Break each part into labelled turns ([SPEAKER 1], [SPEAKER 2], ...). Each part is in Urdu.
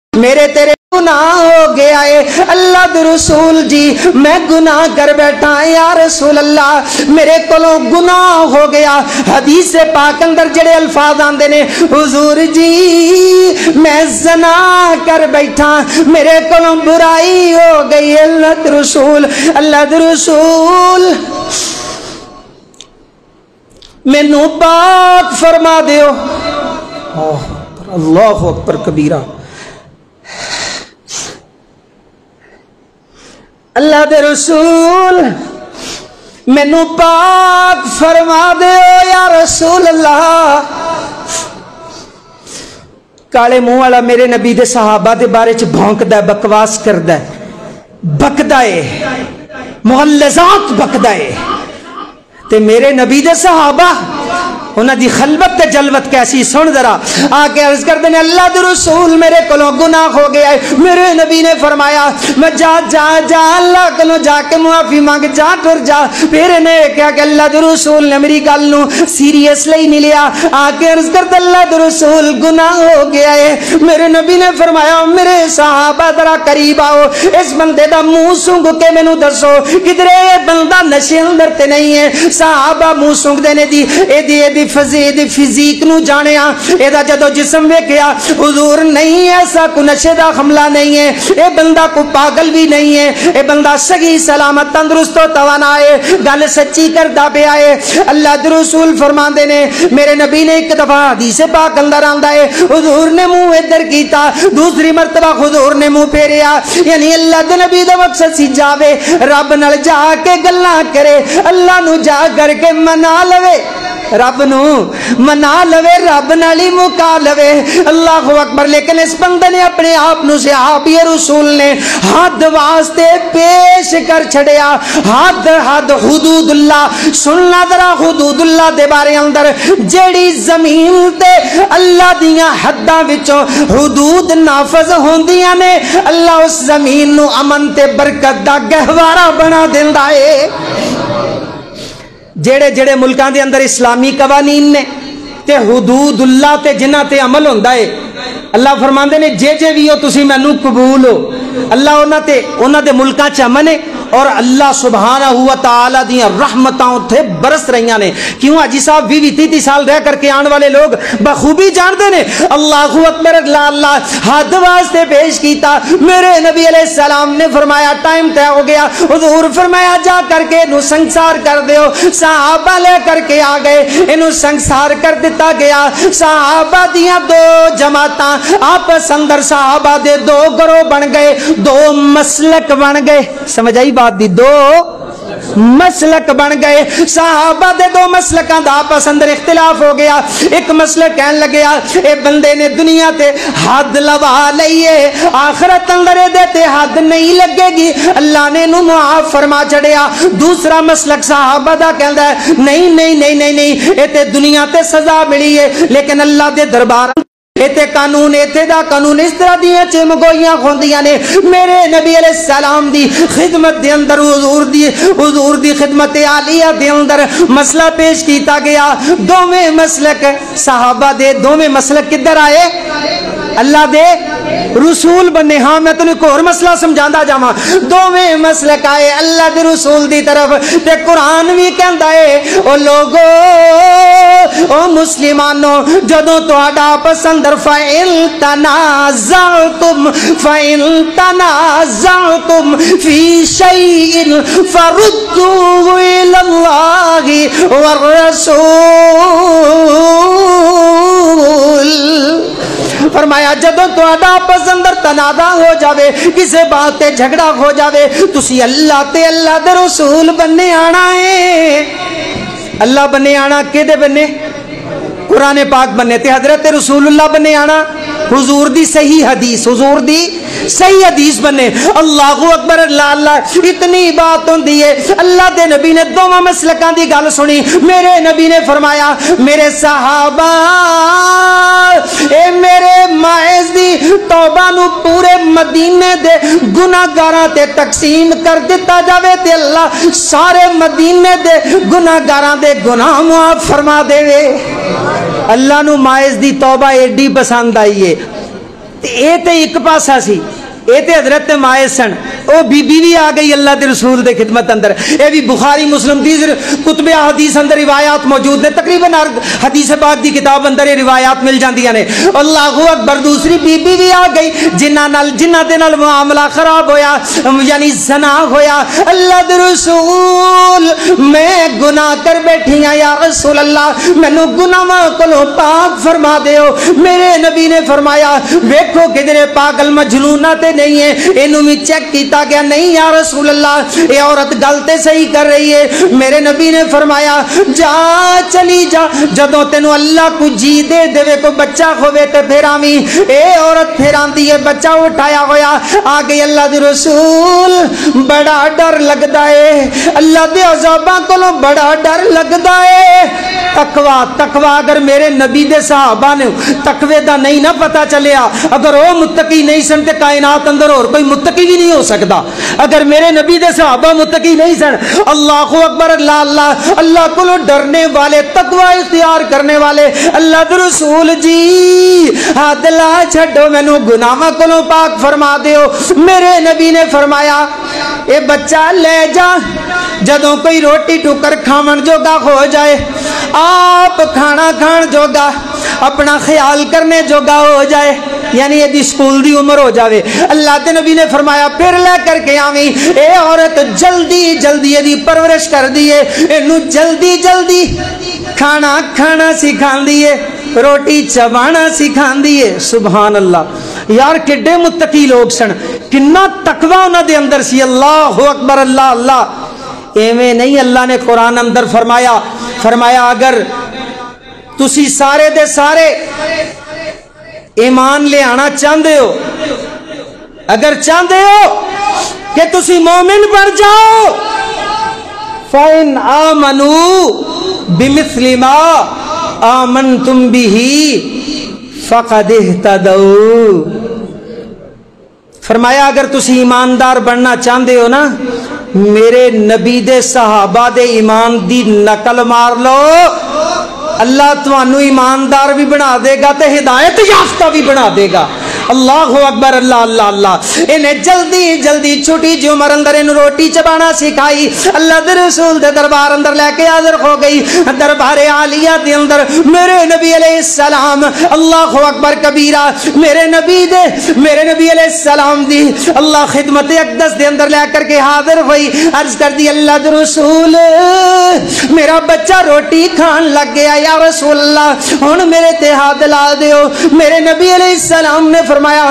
[SPEAKER 1] میرے تیرے گناہ ہو گیا ہے اللہ دے رسول جی میں گناہ کر بیٹھا یا رسول اللہ میرے کولوں گناہ ہو گیا حدیث پاک اندر جڑے الفاظ آندے نے حضور جی میں زنا کر بیٹھا میرے کولوں برائی ہو گئی اللہ دے رسول مینوں پاک فرما دیو اللہ اکبر کبیرہ اللہ دے رسول مینوں پاک فرما دیو یا رسول اللہ کالے منہ والا میرے نبی دے صحابہ دے بارے چ بھونکدا ہے بکواس کردا ہے بکدا ہے مغلظات بکدا ہے تے میرے نبی دے صحابہ انہاں دی خلوت تے جلوت کیسی سن ذرا آ کے عرض کر دینے اللہ دے رسول میرے کلوں گناہ ہو گیا ہے میرے نبی نے فرمایا میں جا اللہ کلوں جا کے معافی مانگ جا ٹر جا پھر نے کہا کہ اللہ دے رسول نے میری گل نو سیریس لئی نہیں لیا آ کے عرض کر دے اللہ دے رسول گناہ ہو گیا ہے میرے نبی نے فرمایا میرے صحابہ ذرا قریب آؤ اس بندے دا منہ سونگ کے مینوں دسو کدھرے بندہ نشے اندر تے نہیں ہے صحابہ منہ سونگ دینے دی دی فزیک نو جانیا ایدہ جدو جسم ویکھیا حضور نہیں ایسا کو نشے دا حملہ نہیں ہے اے بندہ کو پاگل بھی نہیں ہے اے بندہ صحیح سلامت تندرست و توانا ہے گل سچی کردہ پہ آئے اللہ دے رسول فرمان دینے میرے نبی نے ایک دفعہ حدیث پاک اندر آندہ ہے حضور نے منہ ادھر کیتا دوسری مرتبہ حضور نے منہ پھیریا یعنی اللہ دے نبی دا مقصد سی جاوے رب نال جا کے گلاں کرے اللہ نو جا کر کے منا لوے رب نو منا لوے رب نالی مکا لوے اللہ اکبر لیکن اس بندے نے اپنے آپ نو صحابی رسول نے حد واسطے پیش کر چھڑیا حد حدود اللہ سننا ذرا حدود اللہ دے بارے اندر جیڑی زمین تے اللہ دیاں حداں وچوں حدود نافذ ہوندیاں نے اللہ اس زمین نو امن تے برکت دا گہوارہ بنا دیندا ہے جڑے جڑے ملکاں دے اندر اسلامی قوانین نے تے حدود اللہ تے جنہ تے عمل ہوندا ہے اللہ فرماندے نے جے بھی ہو تسی مینوں قبول ہو اللہ انہاں دے ملکاں چ امن ہے اور اللہ سبحانہ ہوا تعالی دیاں رحمتاں اتھے برس رہیاں نے کیوں حاجی صاحب 20-30 سال رہ کر کے آن والے لوگ بخوبی جانتے نے اللہ اکبر اللہ حد واسطے پیش کیتا میرے نبی علیہ السلام نے فرمایا ٹائم طے ہو گیا حضور فرمایا جا کر کے انہوں سنگسار کر دیو صحابہ لے کر کے آ گئے انہوں سنگسار کر دیتا گیا صحابہ دیاں دو جماعتاں آپس اندر صحابہ دے دو گروہ بن گئے دو مسلک بن گئے سمجھ آئی بات دی دو مسلک بن گئے صحابہ دے دو مسلکاں دا آپس اندر اختلاف ہو گیا ایک مسلک کہن لگیا اے بندے نے دنیا تے حد لوا لئیے آخرت اندر دے تے حد نہیں لگے گی اللہ نے نو معاف فرما چڑیا دوسرا مسلک صحابہ دا کہندا ہے نہیں اے تے دنیا تے سزا ملی ہے لیکن اللہ دے دربار ایتے قانون ایتے دا قانون اس طرح دیاں چمگوئیاں خوندیاں نے میرے نبی علیہ السلام دی خدمت دے اندر حضور دی خدمت عالیہ دے اندر مسئلہ پیش کیتا گیا دوویں مسلک صحابہ دے دوویں مسلک کدھر آئے اللہ دے رسول بنے ہاں میں تنہیں ایک اور مسئلہ سمجھاندہ جاما دوویں مسلک آئے اللہ دے رسول دی طرف تے قرآن بھی کہندا ہے او لوگو او مسلمانوں جدوں تہاڈا آپس اندر فَإِن تَنَازَعْتُمْ فِي شَيْءٍ فَرُدُّوهُ إِلَى اللَّهِ وَالرَّسُولِ فرمایا جدو تو آپس اندر تنازع ہو جاوے کسے بات تے جھگڑا ہو جاوے تسی اللہ تے اللہ دے رسول بننے آنا ہے اللہ بننے آنا کے دے بننے قرآن پاک بننے تے حضرت رسول اللہ بننے آنا حضور دی صحیح حدیث بننے اللہ اکبر اللہ اتنی بات ہوندی ہے اللہ دے نبی نے دوواں مسلکاں دی گل سنی میرے نبی نے فرمایا میرے صحابہ اے میرے ماعز دی توبہ نو پورے مدینے دے گناہگاراں تے تقسیم کر دیتا جاوے تے اللہ سارے مدینے دے گناہگاراں دے گناہ معاف فرما دے اللہ نو ماعز دی توبہ ایڈی پسند آئی ہے اے تے ایک پاسا سی، اے تے حضرت مائے سن، او بی بی بھی آ گئی اللہ دے رسول دے خدمت اندر. اے بھی بخاری مسلم دی کتب حدیث اندر روایات موجود نے، تقریباً ہر حدیث پاک دی کتاب اندر یہ روایات مل جاندیاں نے. اللہ اکبر. دوسری بی بی بھی آ گئی جنہاں دے نال معاملہ خراب ہویا، یعنی زنا ہویا. اللہ دے رسول میں گناہ کر بیٹھی ہاں یا رسول اللہ مینوں گناہاں کولوں پاک فرما دیو. میرے نبی نے فرمایا ویکھو کدھر پاگل مجنونہ تے نہیں ہے، اینوں بھی چیک کیتا گیا نہیں یا رسول اللہ یہ عورت غلط صحیح کر رہی ہے. میرے نبی نے فرمایا جا چلی جا، جدوں تینوں اللہ کو جی دے دے کوئی بچہ ہوے تے پھر آویں. اے عورت پھر آندی ہے بچہ اٹھایا ہویا آ گئی. اللہ دے رسول بڑا ڈر لگدا ہے، اللہ دے عذاباں کولوں بڑا ڈر لگدا ہے. تقوی اگر میرے نبی دے صحابہ نے تقوی دا نہیں نہ پتا چلیا، اگر وہ متقی نہیں سن تے کائنات اندر اور کوئی متقی بھی نہیں ہو سکتا. اگر میرے نبی دے صحابہ متقی نہیں سن، اللہ اکبر. اللہ اللہ کو ڈرنے والے، تقوی اختیار کرنے والے اللہ دے رسول جی حد لا چھڈو مینوں گناہاں کولوں پاک فرما دیو. میرے نبی نے فرمایا اے بچہ لے جا، جدوں کوئی روٹی ٹکر کھاون جوگا ہو جائے، آپ کھانا کھان جوگا، اپنا خیال کرنے جوگا ہو جائے، یعنی یہ دی سکول دی عمر ہو جاوے، اللہ دے نبی نے فرمایا پھر لے کر کے آویں. اے عورت جلدی جلدی یہ دی پرورش کر دیے، اینو جلدی جلدی کھانا کھانا سکھان دیے، روٹی چبانا سکھان دیے. سبحان اللہ. یار کڈے متقی لوگ سن، کنا تقوی انہاں دے اندر سی. اللہ اکبر. اللہ اللہ. ایویں نہیں، اللہ نے قرآن اندر فرمایا اگر تسی سارے دے سارے ایمان لے آنا چاہندے ہو، اگر چاہندے ہو کہ تسی مومن بن جاؤ، فَإِنْ آمَنُوا بِمِثْلِ مَا آمَنْتُمْ بِهِ فَقَدْ اهْتَدَوْا. فرمایا اگر تسی ایماندار بننا چاہندے ہو نا، میرے نبی دے صحابہ دے ایمان دی نقل مار لو، اللہ تمہانو ایماندار بھی بنا دے گا تے ہدایت یافتہ بھی بنا دے گا. اللہ اکبر. اللہ اللہ اللہ. انہیں جلدی جلدی چھوٹی جی عمر اندر انہوں روٹی چبانا سکھائی. اللہ دے رسول دے دربار اندر لے کے حاضر ہو گئی. دربار عالیہ دے اندر میرے نبی علیہ السلام، اللہ اکبر کبیرہ، میرے نبی علیہ السلام دی اللہ خدمت اقدس دے اندر لے کر کے حاضر ہوئی. عرض کر دی اللہ دے رسول میرا بچہ روٹی کھان لگ گیا یا رسول اللہ، ہن میرے تے ہاتھ لا دیو. میرے نبی علیہ السلام نے فرمایا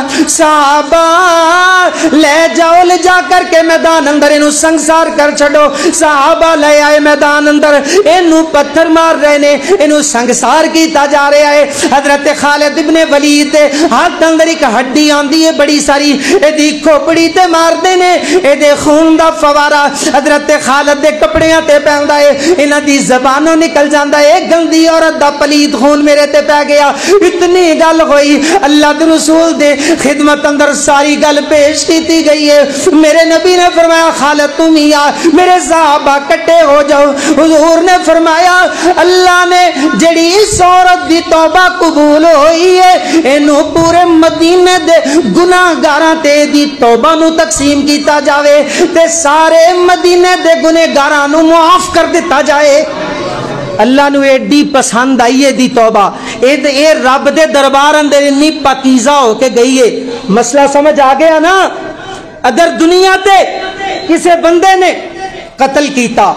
[SPEAKER 1] صحابہ لے جاؤ، لے جا کر کے میدان اندر انہوں سنگسار کر چھڑو. صحابہ لے آئے میدان اندر، انہوں پتھر مار رہے نے، انہوں سنگسار کیتا جا رہے آئے. حضرت خالد ابن ولید ہاتھ اندر ایک ہڈی آندی ہے بڑی ساری، ایدی کھوپڑی تے مار دے نے، ایدے خون دا فوارا حضرت خالد دے کپڑیاں تے پہندا ہے، انہاں دی زبانوں نکل جاندا ہے، گندی عورت دا پلید خون میرے تے پہ گیا. اتنی گل ہوئی، اللہ دے رسول دے خدمت اندر ساری گل پیش کیتی گئی ہے. میرے نبی نے فرمایا خالد تم ہی آ، میرے صحابہ کٹے ہو جاؤ. حضور نے فرمایا اللہ نے جڑی اس عورت دی توبہ قبول ہوئی ہے، اینو پورے مدینے دے گناہ گاراں تے دی توبہ نو تقسیم کیتا جاوے تے سارے مدینے دے گناہ گاراں نو معاف کر دیتا جائے. اللہ نو ایڈی پسند آئی ہے دی توبہ، اے رب دے دربار اندر اتنی پاکیزہ ہو کے گئی ہے. مسئلہ سمجھ آ گیا نا. اگر دنیا تے کسے بندے نے قتل کیتا،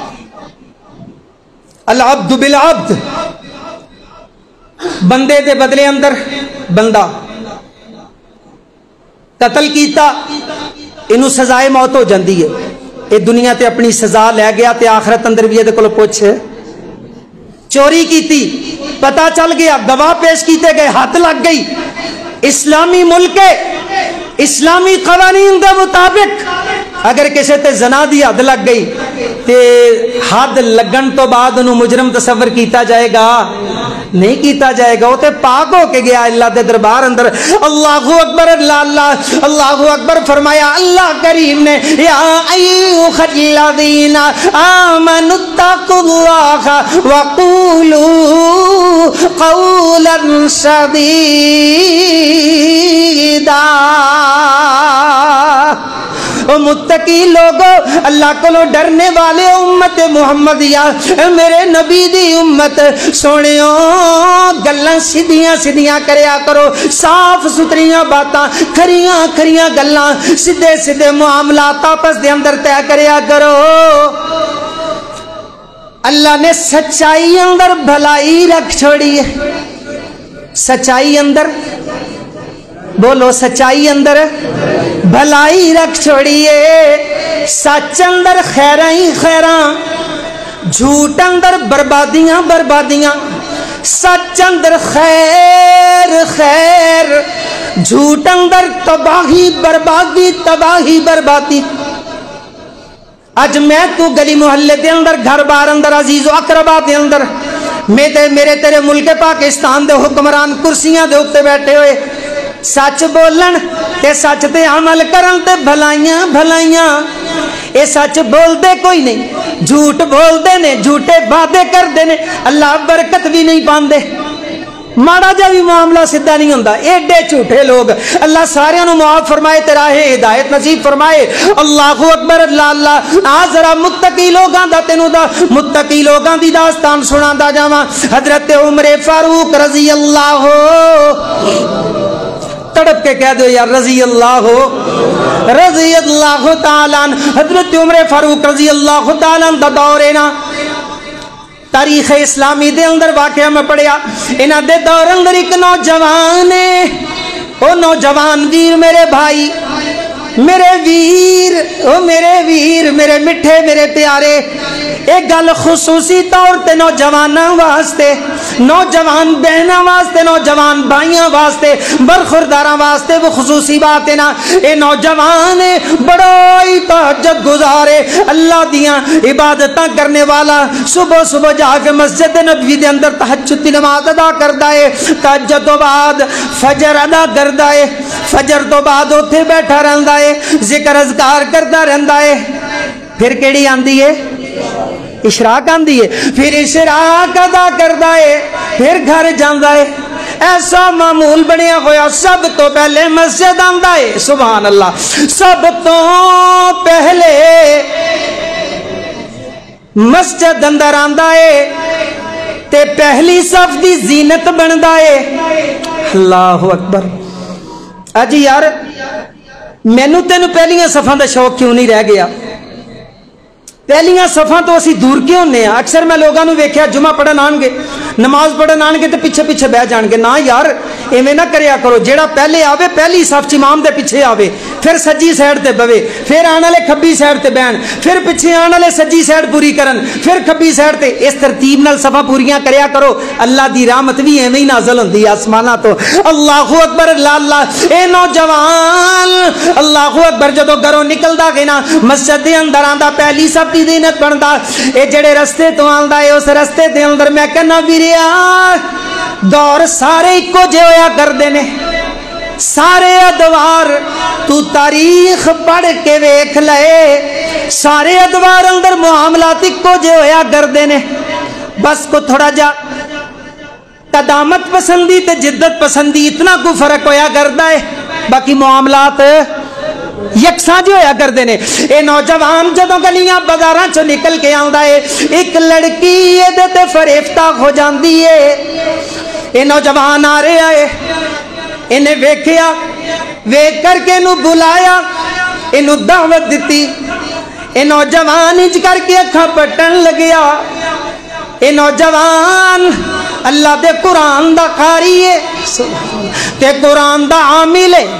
[SPEAKER 1] العبد بالعبد، بندے دے بدلے اندر بندہ قتل کیتا، انہوں سزائے موت ہو جاندی ہے. اے دنیا تے اپنی سزا لے گیا تے آخرت اندر بھی یہ دے کلو پوچھ. چوری کیتی، پتا چل گیا، گواہ پیش کیتے گئے، حد لگ گئی. اسلامی ملک اسلامی قوانین دے مطابق اگر کسی تے زنا دی حد لگ گئی تے حد لگن تو بعد انہوں مجرم تصور کیتا جائے گا. نہیں کیتا جائے گا. وہ تے پاک ہو کے گیا اللہ دے دربار اندر. اللہ اکبر اللہ اللہ اکبر فرمایا. اللہ کریم نے یا ایھا الذین آمنوا اتقوا اللہ وقولوا قولا سدیدا. او متقی لوگو اللہ کو ڈرنے والے امت محمدیہ میرے نبی دی امت سونیو گلاں سیدھیاں سیدھیاں کریا کرو. صاف ستھریاں باتاں کھریاں کھریاں گلاں سیدھے سیدھے معاملات آپس دے اندر طے کریا کرو. اللہ نے سچائی اندر بھلائی رکھ چھوڑی ہے. سچائی اندر بولو سچائی اندر بھلائی رکھ چھوڑیے. سچ اندر خیراں ہی خیراں جھوٹ اندر بربادیاں بربادیاں. سچ اندر خیر خیر جھوٹ اندر تباہی بربادی تباہی بربادی. اج میں تو گلی محلے دے اندر گھر بار اندر عزیز و اقربا دے اندر میرے تیرے ملک پاکستان دے حکمران کرسیاں دے اوپر بیٹھے ہوئے سچ بولن تے سچ تے عمل کرن تے بھلائیاں بھلائیاں. اے سچ بول دے کوئی نہیں جھوٹ بول دے نے جھوٹے وعدے کر دے نے اللہ برکت بھی نہیں پاندے. ماڑا جا بھی معاملہ سیدھا نہیں ہوندا. ایڈے جھوٹے لوگ اللہ سارے نو معاف فرمائے تے راہ ہدایت نصیب فرمائے. اللہ اکبر اللہ اللہ. آ ذرا متقی لوگاں دا تینوں دا متقی لوگاں دی داستان سناندا جاواں. حضرت عمر فاروق رضی اللہ تڑپ کے کہہ دو یار رضی اللہ تعالیٰ. حضرت عمر فاروق رضی اللہ تعالیٰ دا دور ہے نا تاریخ اسلامی دے اندر واقعہ میں پڑھیا. انہاں دے دور اندر ایک نوجوان ہے. او نوجوان ویر میرے بھائی میرے ویر او میرے ویر میرے مٹھے میرے پیارے. ایک گل خصوصی طور تے نوجواناں واسطے نوجوان بہناں واسطے نوجوان بھائیاں واسطے برخورداراں واسطے وہ خصوصی بات ہے نا. اے نوجوان بڑا ہی تہجد گزارے اللہ دیاں عبادتاں کرنے والا. صبح صبح جا کے مسجد نبوی دے اندر تہجد دی نماز ادا کردا ہے. تہجد تو بعد فجر ادا کردا ہے. فجر تو بعد اوتھے بیٹھا رہندا ہے ذکر اذکار کردا رہندا ہے. پھر کیڑی آندی ہے اشراق آندی ہے. پھر اشراق ادا کردا ہے پھر گھر جاندا ہے. ایسا معمول بنیا ہویا سب تو پہلے مسجد آندا ہے. سبحان اللہ. سب تو پہلے مسجد اندر آندا ہے تے پہلی صف دی زینت بندا ہے. اللہ اکبر. اج یار مینوں تینوں پہلیاں صفاں دا شوق کیوں نہیں رہ گیا؟ پہلیاں صفاں تو اسی دور کیوں ہونے ہیں؟ اکثر میں لوگوں نے ویکھیا جمعہ پڑھن آن گے نماز پڑھن آن گے تے پیچھے پیچھے بہ جان گے. نہ یار ایویں نہ کریا کرو. جیڑا پہلے آوے پہلی صف چ امام دے پیچھے آوے پھر سجی سائڈ تے بوے پھر آن والے کھبی سائڈ تے بہن پھر پیچھے آن والے سجی سائڈ پوری کرن پھر کھبی سائڈ تے. اس ترتیب نال صفاں پوریاں کریا کرو. اللہ دی رحمت بھی ایویں ہی نازل ہوندی ہے آسماناں تو. اللہ اکبر اللہ اللہ. اے نوجوان اللہ اکبر جدوں گھروں نکلدا گے نا مسجد دے اندر آندا پہلی صف دی زینت بندا. اے جڑے رستے تو آندا ہے اس رستے دے اندر میں کہنا ویریا دور سارے ایکو جے ہویا کردے نے. سارے ادوار تو تاریخ پڑھ کے ویکھ لے سارے ادوار اندر معاملات ایکو جے ہویا کردے نے. بس کو تھوڑا جا قدامت پسندی تے جدت پسندی اتنا کو فرق ہویا کردا ہے. باقی معاملات یکساں جو ہویا کردے نے. اے نوجوان جدوں گلیاں بازاراں چوں نکل کے آندا ہے ایک لڑکی اے تے فریفتہ ہو جاندی ہے. اے نوجوان آ رہا ہے انہیں ویکھیا ویکھ کر کے انہوں بلایا انہوں دعوت دیتی. اے نوجوان انج کر کے اکھاں پٹن لگیا. اے نوجوان اللہ دے قرآن دا قاری ہے تے قرآن دا عامل ہے.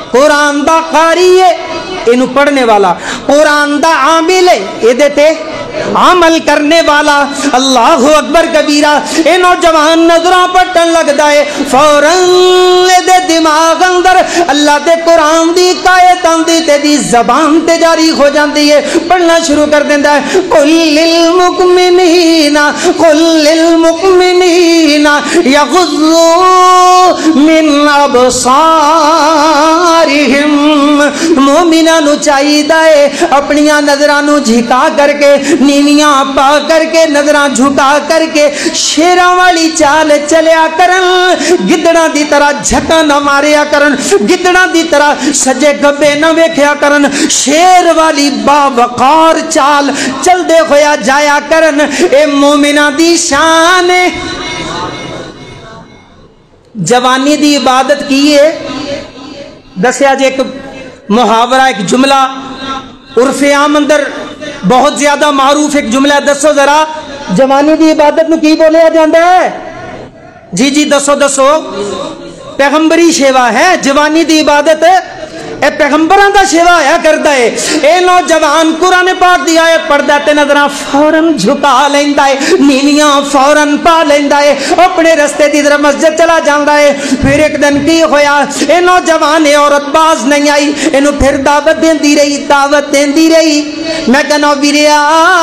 [SPEAKER 1] قرآن دا قاری ہے انہوں پڑھنے والا قرآن دا عامل ہے. اے دیتے عمل کرنے والا اللہ اکبر کبیرہ اے نوجوان نظراں پٹن لگدا ہے فوراً دے دماغ اندر اللہ دے قرآن دی آیت آندی تے دی زبان تے جاری ہو جاندی ہے پڑھنا شروع کر دیندا ہے قل للمؤمنین یغضوا من ابصارہم مومناں نو چاہیدا ہے اپنیاں نظراں نو جھکا کر کے نیویاں پا کر کے نظراں جھکا کر کے شیراں والی چال چلیا کرن گدڑاں دی طرح جھکا نہ ماریا کرن گدڑاں دی طرح سجے گبے نہ ویکھیا کرن شیر والی باوقار چال چل دے ہویا جایا کرن اے مومناں دی شان ہے جوانی دی عبادت کی ہے دسیا جے ایک محاورہ ایک جملہ عرف عام اندر بہت زیادہ معروف ایک جملہ دسو ذرا جوانی دی عبادت نو کی بولیا جاندا ہے جی دسو پیغمبری شیوا ہے جوانی دی عبادت اے پیغمبران دا شیوا آیا کردا ہے اے نوجوان قرآن پاک دی آیت پڑھدا تے نظراں فوراً جھکا لیندا ہے نیویاں فوراً پا لیندا ہے اپنے رستے دی طرف مسجد چلا جاندا ہے پھر ایک دن کی ہویا اے نوجوان عورت باز نہیں آئی اینو پھر دعوت دیندی رہی میں کہنا ویریا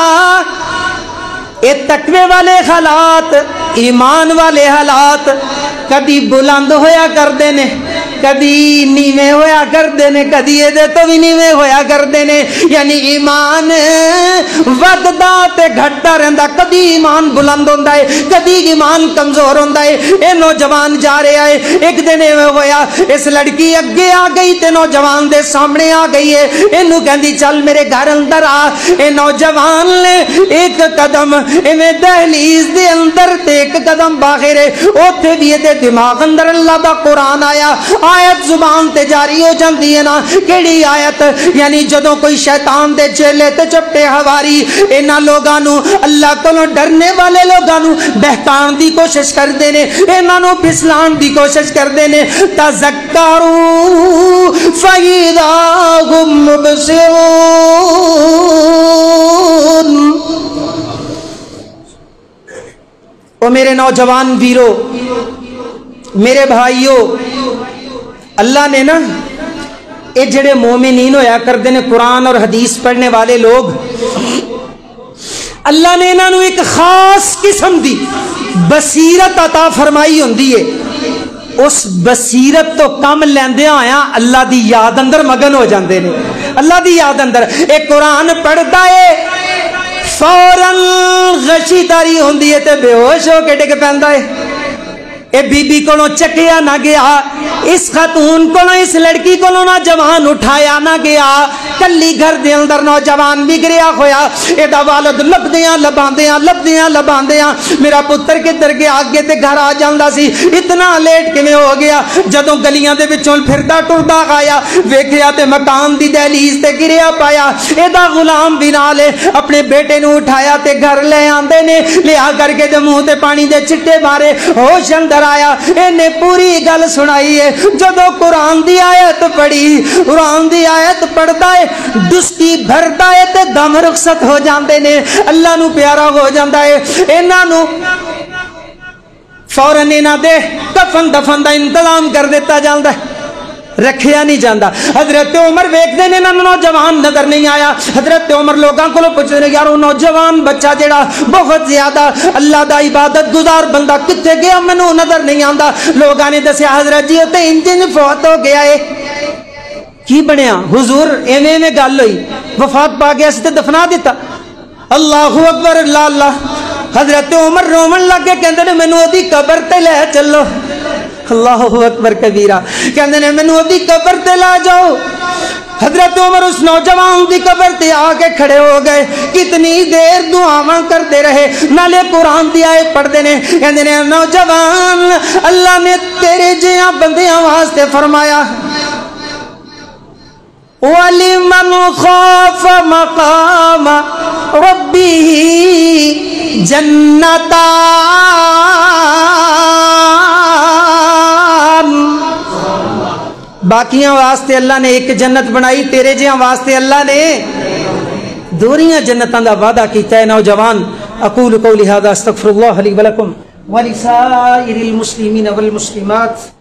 [SPEAKER 1] اے تقوی والے حالات ایمان والے حالات کدی بلند ہویا کردے نے کدی نیویں ہویا کردے نے کدی یہ دے تو بھی نیویں ہویا کردے نے یعنی ایمان وددا تے گھٹا رہندا کدی ایمان بلند ہوندا ہے کدی ایمان کمزور ہوندا ہے اے نوجوان جا رہا ہے ایک دن ایویں ہویا اس لڑکی اگے آ گئی تے نوجوان دے سامنے آ گئی ہے اینو کہندی چل میرے گھر اندر آ اے نوجوان نے ایک قدم ایویں دہلیز دے اندر تے ایک قدم باہر ہے اوتھے بھی دے دماغ اندر اللہ دا قرآن آیا آیت زبان تے جاری ہو جاندی ہے نا کیڑی آیت یعنی جدوں کوئی شیطان دے چیلے تے چپٹے ہواری انہاں لوگاں نو اللہ کولوں ڈرنے والے لوگاں نو بہکان دی کوشش کردے نے انہاں نو پھسلان دی کوشش کردے نے تذکروا فاذا هم مبصرون او میرے نوجوان ویرو میرے بھائیو اللہ نے نا اے جڑے مومنین ہویا کردے نے قرآن اور حدیث پڑھنے والے لوگ اللہ نے انہاں نو ایک خاص قسم دی بصیرت عطا فرمائی ہوندی ہے اس بصیرت تو کم لیندے آیا اللہ دی یاد اندر مگن ہو جاندے نے اللہ دی یاد اندر ایک قرآن پڑھدا ہے فوراً غشی تاری ہوندی ہے تے بے ہوش ہو کے ڈگ پیندا ہے اے بی بی کو چکیا نہ گیا اس خاتون کو اس لڑکی کو نوجوان اٹھایا نہ گیا کلی گھر دے اندر نوجوان بگڑیا ہویا اے دا والد لباندیاں میرا پتر کدھر گیا آگے تے گھر آ جاندا سی اتنا لیٹ کیویں ہو گیا جدوں گلیاں دے وچوں پھردا ٹردا آیا ویکھیا تے مکان دی دہلیز تے گریا پایا اے دا غلام بھی نال اپنے بیٹے نو اٹھایا تے گھر لے آندے نے لیا کر کے منہ تے پانی دے چٹے مارے ہوش اندر آیا انہیں پوری گل سنائی ہے جدو قرآن دی آیت پڑھی قرآن دی آیت پڑھتا ہے ڈسکی بھرتا ہے تے دم رخصت ہو جاندے نے اللہ نو پیارا ہو جاندا ہے انہاں نو فوراً انہاں دے کفن دفن دا انتظام کر دیتا جاندا ہے رکھیا نہیں جاندا حضرت عمر ویکھ دے نے نوجوان نظر نہیں آیا حضرت عمر لوگاں کو پوچھ رہے یار نوجوان بچہ جڑا بہت زیادہ اللہ دا عبادت گزار بندہ کتے گیا مینوں نظر نہیں آندا لوگاں نے دسیا حضرت جی تے انجن فوت ہو گیا ہے کی بنیا حضور ایویں میں گل ہوئی وفات پا گیا سی تے دفنا دیتا اللہ اکبر اللہ اللہ حضرت عمر رومن لگے کہندے نے مینوں اودی قبر تے لے چلو اللہ اکبر کبیرہ کہندے نے مینوں اودی قبر تے لا جاؤ حضرت عمر اس نوجوان دی قبر تے آ کے کھڑے ہو گئے کتنی دیر دعاواں کرتے رہے نالے قرآن دی آیت پڑھدے نے کہندے نے نوجوان اللہ نے تیرے جیاں بندیاں واسطے فرمایا وَلِمَنْ خَافَ مَقَامَ رَبِّهِ جَنَّتَانِ باقیاں واسطے اللہ نے ایک جنت بنائی تیرے جیاں واسطے اللہ نے دوریاں جنتاں دا وعدہ کیتا ہے نوجوان اقول قولی ھذا استغفر اللہ لی ولکم ولسائر المسلمین والمسلمات